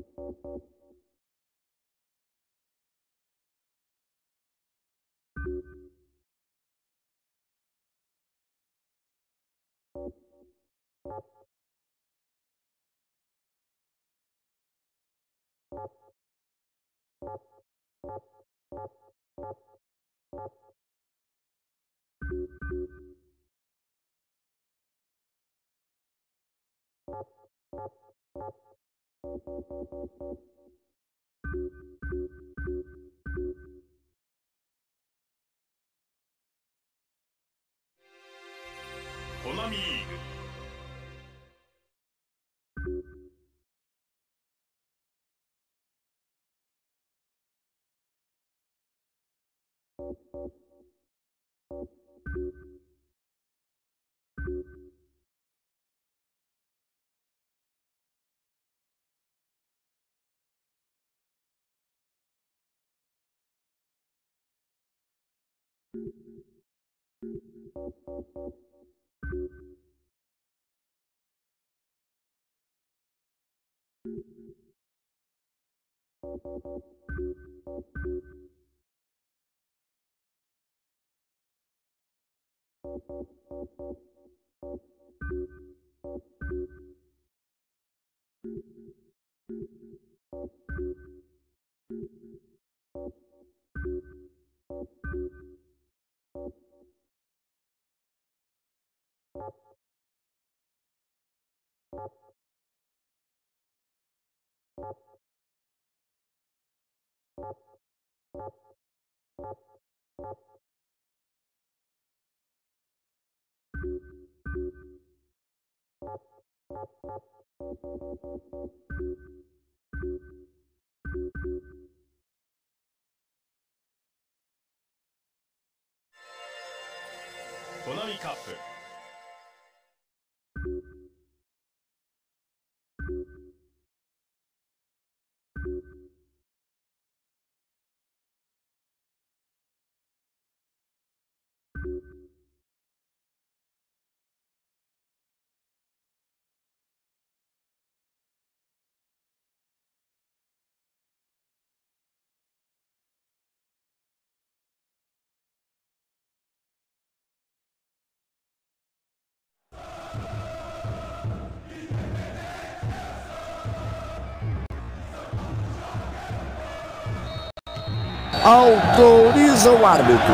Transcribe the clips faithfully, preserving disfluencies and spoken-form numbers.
コナミリーグコナミカップ Autoriza o árbitro.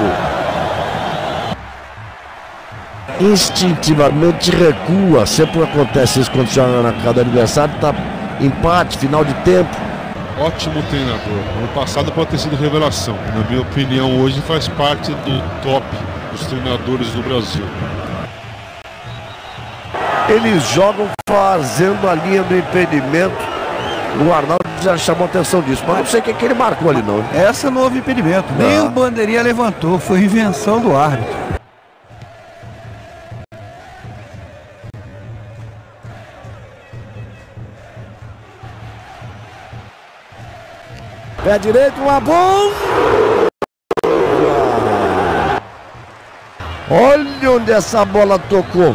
Instintivamente recua. Sempre acontece isso quando chega na casa do adversário. Tá empate, final de tempo. Ótimo treinador. Ano passado pode ter sido revelação. Na minha opinião, hoje faz parte do top dos treinadores do Brasil. Eles jogam fazendo a linha do impedimento. O Arnaldo já chamou a atenção disso, mas não sei o que, que ele marcou ali não. Essa não houve impedimento, nem o bandeirinha levantou, foi invenção do árbitro. Pé direito, uma bomba! Olha onde essa bola tocou.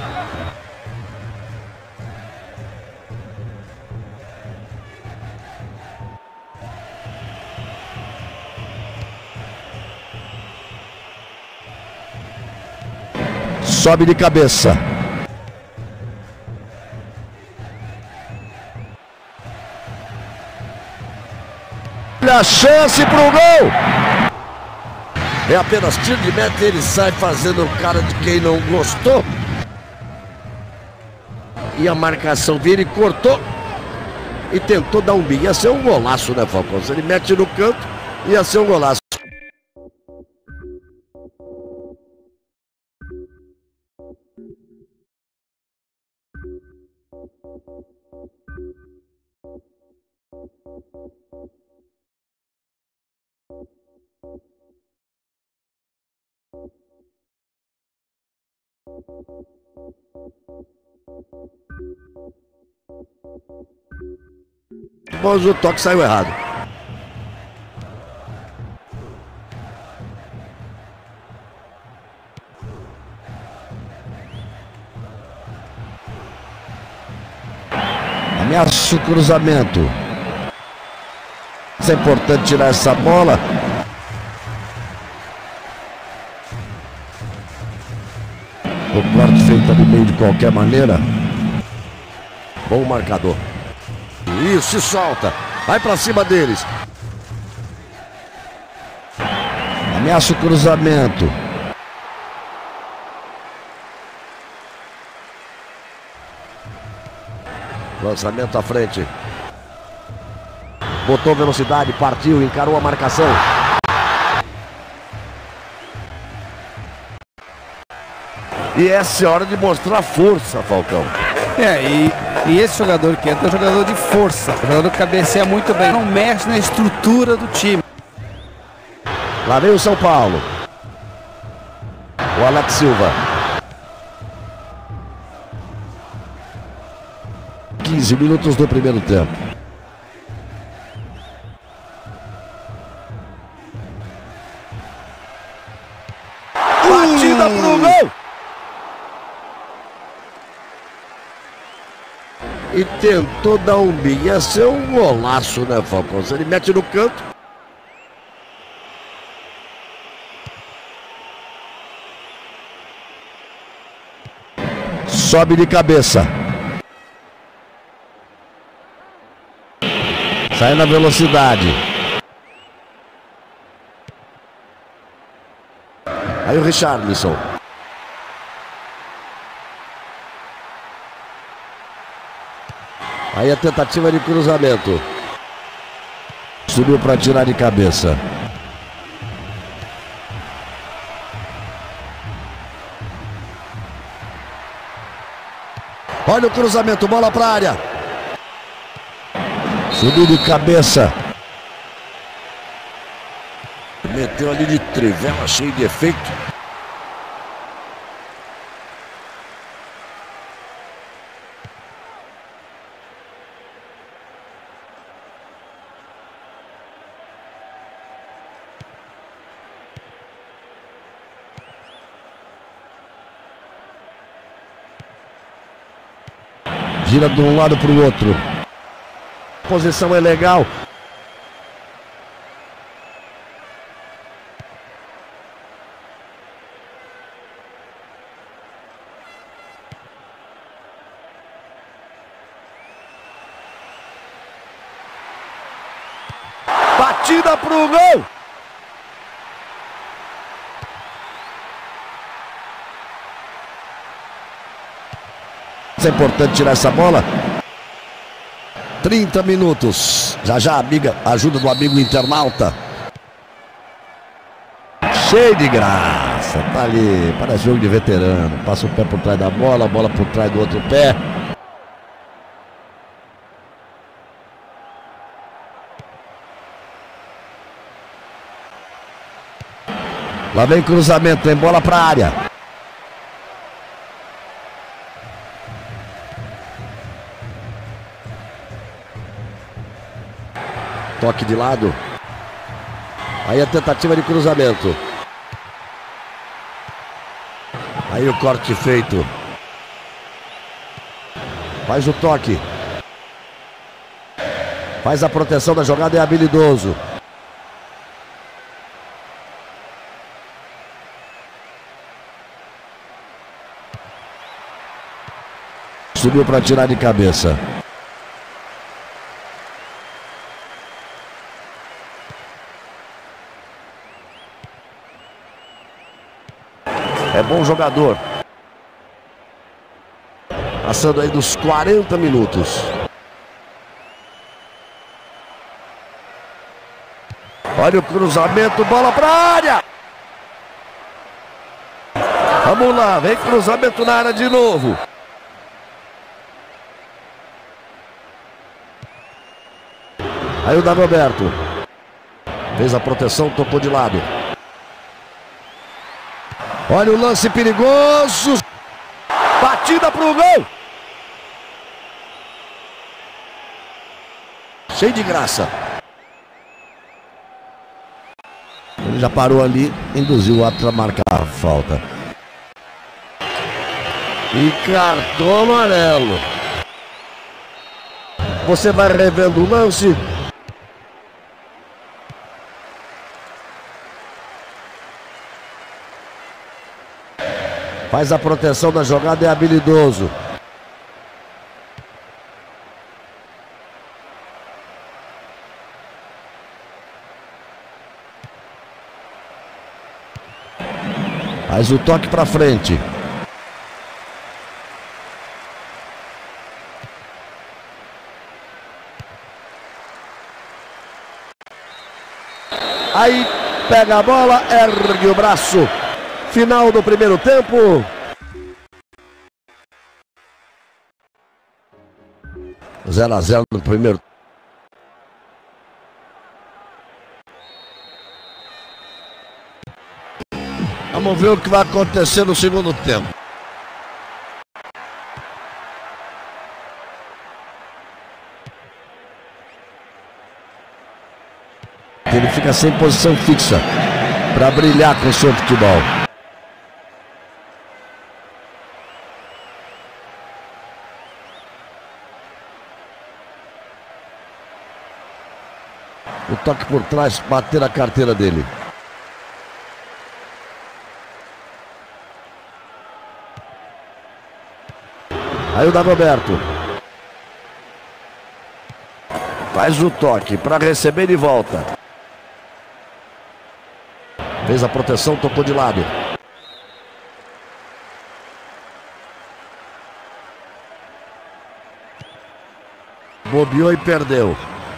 Sobe de cabeça. Olha a chance pro gol. É apenas tiro de meta, ele sai fazendo o cara de quem não gostou. E a marcação vira e cortou. E tentou dar um bico. Ia ser um golaço, né, Falcão? Se ele mete no canto, ia ser um golaço. Mas o toque saiu errado. Ameaça o cruzamento. É importante tirar essa bola. O corte feito ali meio de qualquer maneira. Bom marcador. Isso, se solta. Vai pra cima deles. Ameaça o cruzamento. Lançamento à frente. Botou velocidade, partiu, encarou a marcação. E essa é hora de mostrar força, Falcão. É, e, e esse jogador que entra é um jogador de força. O jogador que cabeceia muito bem. Não mexe na estrutura do time. Lá vem o São Paulo. O Alex Silva. quinze minutos do primeiro tempo. Batida pro gol! E tentou dar um bico. Ia ser um golaço, né, Falcão? Se ele mete no canto. Sobe de cabeça. Sai na velocidade. Aí o Richarlison. Aí a tentativa de cruzamento. Subiu para tirar de cabeça. Olha o cruzamento, bola para a área. Subiu de cabeça. Meteu ali de trivela, cheio de efeito. Gira de um lado para o outro. A posição é legal. Batida para o gol. É importante tirar essa bola. trinta minutos. Já já, amiga, ajuda do amigo internauta. Cheio de graça. Tá ali, parece jogo de veterano. Passa o pé por trás da bola, a bola por trás do outro pé. Lá vem cruzamento, tem bola pra área. Toque de lado. Aí a tentativa de cruzamento. Aí o corte feito. Faz o toque. Faz a proteção da jogada, é habilidoso. Subiu para tirar de cabeça. É bom jogador. Passando aí dos quarenta minutos. Olha o cruzamento, bola para a área. Vamos lá, vem cruzamento na área de novo. Aí o Dagoberto. Fez a proteção, tocou de lado. Olha o lance perigoso. Batida para o gol. Cheio de graça. Ele já parou ali, induziu o árbitro a marcar a falta. E cartão amarelo. Você vai revendo o lance. Faz a proteção da jogada, é habilidoso. Faz o toque para frente. Aí pega a bola, ergue o braço. Final do primeiro tempo. zero a zero no primeiro. Vamos ver o que vai acontecer no segundo tempo. Ele fica sem posição fixa para brilhar com o seu futebol. O toque por trás, bater a carteira dele. Aí o Dagoberto. Faz o toque para receber de volta. Fez a proteção, tocou de lado. Bobeou e perdeu.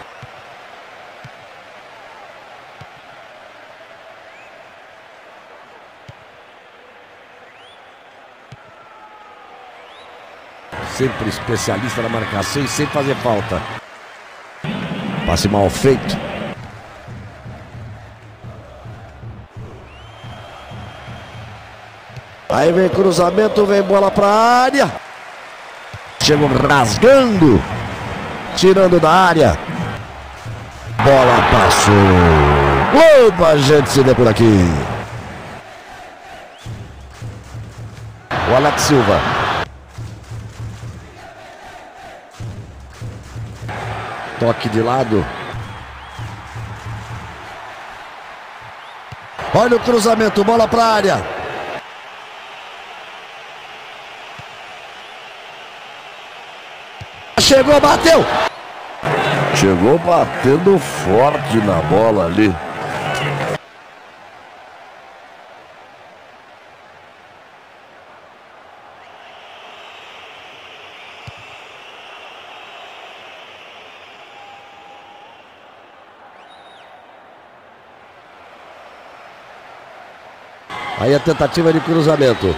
Sempre especialista na marcação e sem fazer falta. Passe mal feito. Aí vem cruzamento, vem bola para a área. Chegou rasgando. Tirando da área. Bola passou. Opa, gente, se vê por aqui. O Alex Silva. Toque de lado. Olha o cruzamento, bola para a área. Chegou, bateu. Chegou batendo forte na bola ali. Aí a tentativa de cruzamento.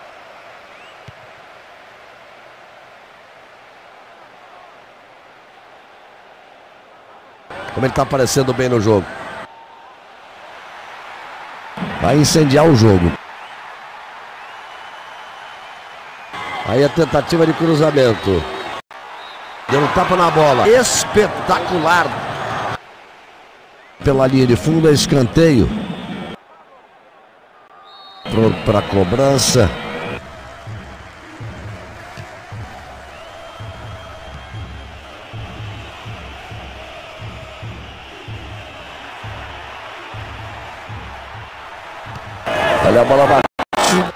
Como ele está aparecendo bem no jogo. Vai incendiar o jogo. Aí a tentativa de cruzamento. Deu um tapa na bola. Espetacular. Pela linha de fundo, é escanteio. Pronto para a cobrança. Olha a bola batida.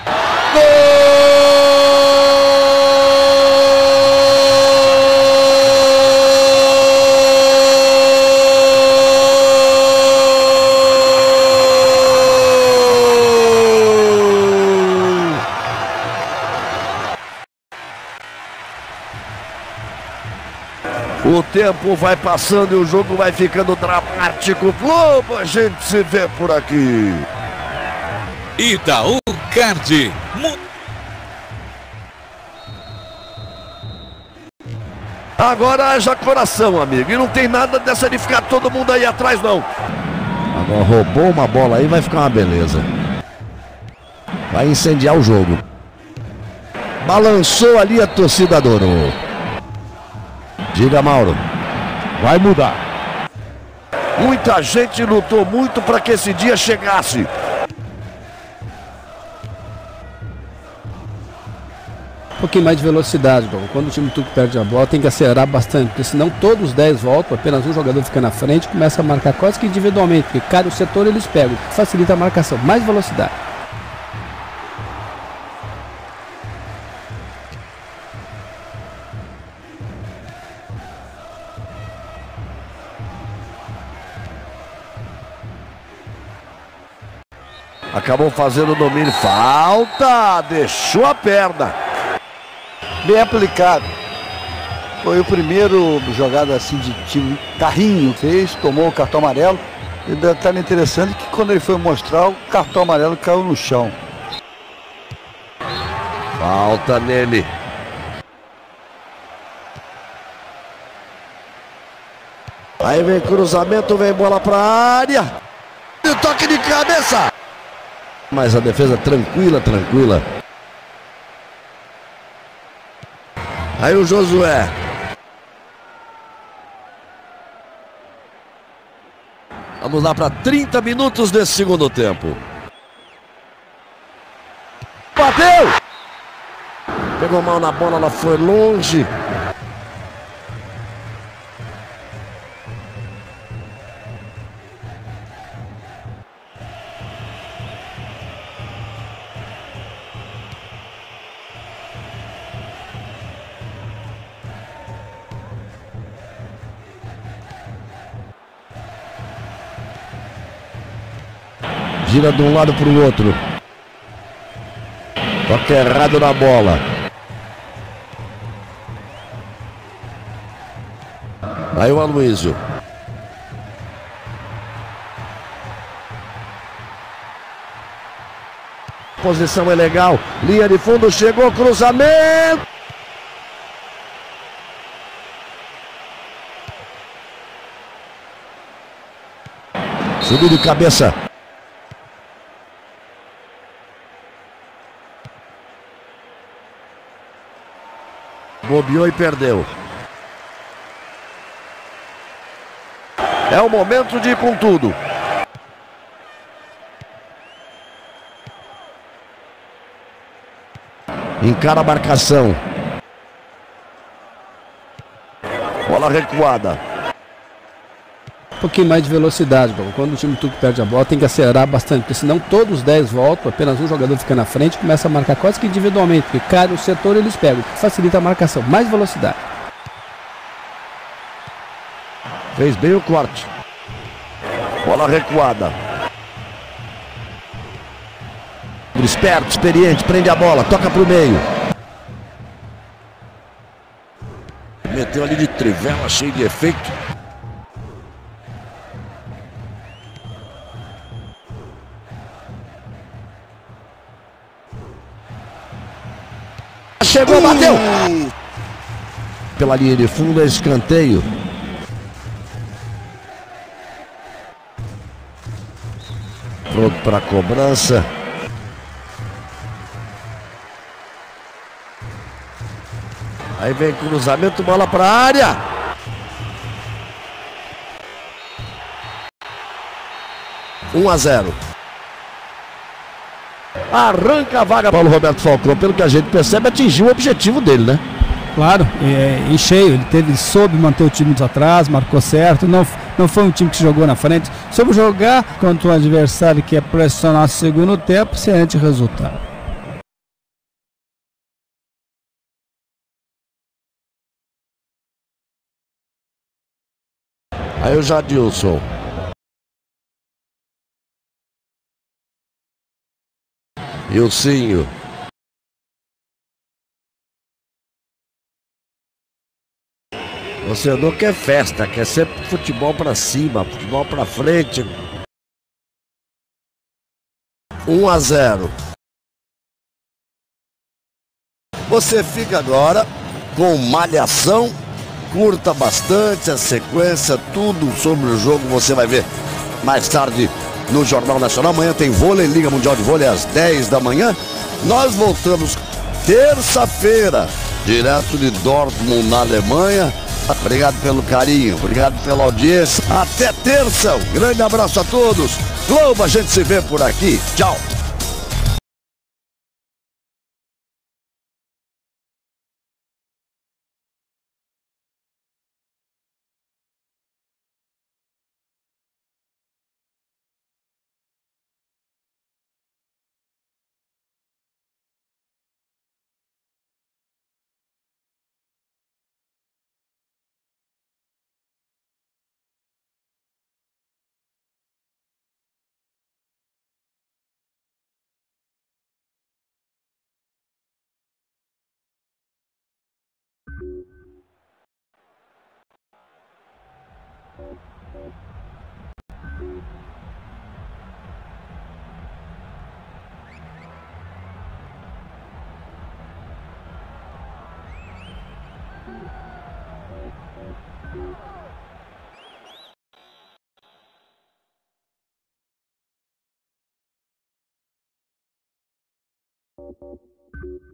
O tempo vai passando e o jogo vai ficando dramático. Globo, a gente se vê por aqui. Itaú Card. Agora haja coração, amigo. E não tem nada dessa de ficar todo mundo aí atrás, não. Agora roubou uma bola aí, vai ficar uma beleza. Vai incendiar o jogo. Balançou ali, a torcida adorou. Diga, Mauro. Vai mudar. Muita gente lutou muito para que esse dia chegasse. Um pouquinho mais de velocidade, bom. Quando o time tudo perde a bola, tem que acelerar bastante, porque senão todos os dez voltam, apenas um jogador fica na frente e começa a marcar quase que individualmente, porque cada setor eles pegam, facilita a marcação, mais velocidade. Acabou fazendo o domínio. Falta! Deixou a perna. Bem aplicado. Foi o primeiro jogada assim de time carrinho fez, tomou o cartão amarelo. E detalhe interessante que quando ele foi mostrar, o cartão amarelo caiu no chão. Falta nele. Aí vem cruzamento, vem bola pra área. E toque de cabeça. Mas a defesa tranquila, tranquila. Aí o Josué. Vamos lá para trinta minutos desse segundo tempo. Bateu! Pegou mal na bola, ela foi longe. Gira de um lado para o outro. Toque errado na bola. Aí o Aloysio. Posição é legal. Linha de fundo, chegou, cruzamento. Subiu de cabeça. Bobeou e perdeu. É o momento de ir com tudo. Encara a marcação. Bola recuada. Um pouquinho mais de velocidade, bom. Quando o time tudo perde a bola, tem que acelerar bastante, porque senão todos os dez voltam, apenas um jogador fica na frente e começa a marcar quase que individualmente, porque cada setor eles pegam, facilita a marcação, mais velocidade. Fez bem o corte. Bola recuada. Esperto, experiente, prende a bola, toca pro meio. Meteu ali de trivela, cheio de efeito. Chegou, bateu! Pela linha de fundo é escanteio. Pronto para a cobrança. Aí vem cruzamento, bola para a área. um a zero. Arranca a vaga. Paulo Roberto Falcão, pelo que a gente percebe, atingiu o objetivo dele, né? Claro, é, em cheio, ele teve, soube manter o time atrás, marcou certo, não, não foi um time que jogou na frente, soube jogar contra um adversário que é pressionar no segundo tempo, excelente resultado. Aí o Jadilson. Ilcinho. O torcedor quer festa, quer sempre futebol pra cima, futebol pra frente. um a zero. Você fica agora com Malhação. Curta bastante a sequência, tudo sobre o jogo você vai ver mais tarde no Jornal Nacional. Amanhã tem vôlei, Liga Mundial de Vôlei às dez da manhã. Nós voltamos terça-feira, direto de Dortmund, na Alemanha. Obrigado pelo carinho, obrigado pela audiência. Até terça, um grande abraço a todos. Globo, a gente se vê por aqui. Tchau. You